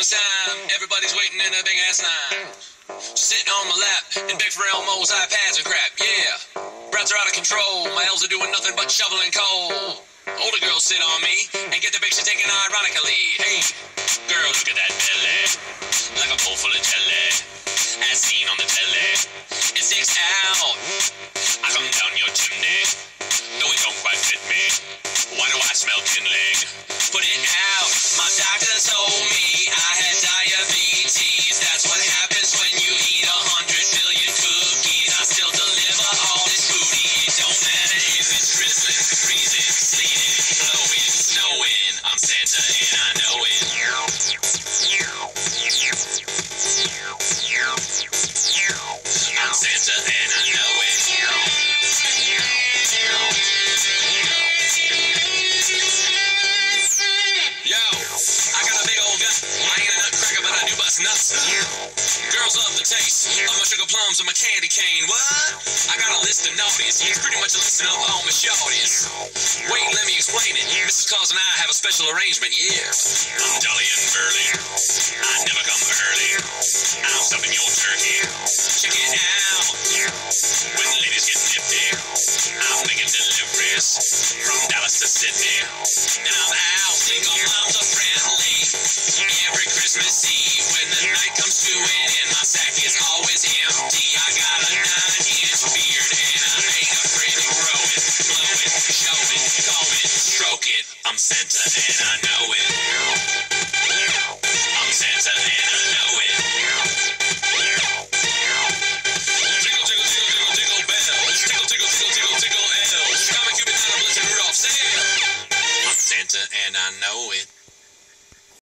Christmas time, everybody's waiting in a big ass line. Sitting on my lap and big for Elmo's iPads and crap, yeah. Brats are out of control, my elves are doing nothing but shoveling coal. Older girls sit on me and get the picture taken ironically. Hey, girl, look at that belly, like a bowl full of jelly, as seen on the telly. It sticks out, I come down your chimney, though it don't quite fit me. Why do I smell kindling? Put it out, my doctor told me I had diabetes. That's what happens when you eat 100 billion cookies. I still deliver all this booty. It don't matter if it's drizzling, freezing, sleeting, blowing, snowing. I'm Santa and I know it. I'm Santa and I know it. Yo, I got a big old gun. I ain't a nutcracker, but I do bust nuts. Girls love the taste of my sugar plums and my candy cane. What? I got a list of naughties. It's pretty much a list of all my shorties. Wait, let me explain it. Mrs. Claus and I have a special arrangement, yeah. I'm jolly and burly. I never come early. I'm stuffing your turkey. Check it out. When the ladies get nifty, I'm making deliveries from Dallas to Sydney. And I'm out. Single moms are friendly. Every Christmas Eve, when the night comes to an end, my sack is always empty. I got a 9-inch beard and I ain't afraid to grow it. Blow it, show it, comb it, stroke it. I'm Santa and I know it. I'm Santa and I know it. Jingle, jingle, jingle, jingle, jingle bells. Tickle, tickle, tickle, tickle, tickle elves. Comet, Cupid, Donner, Blitz, and Rudolph, say it. I'm Santa and I know it.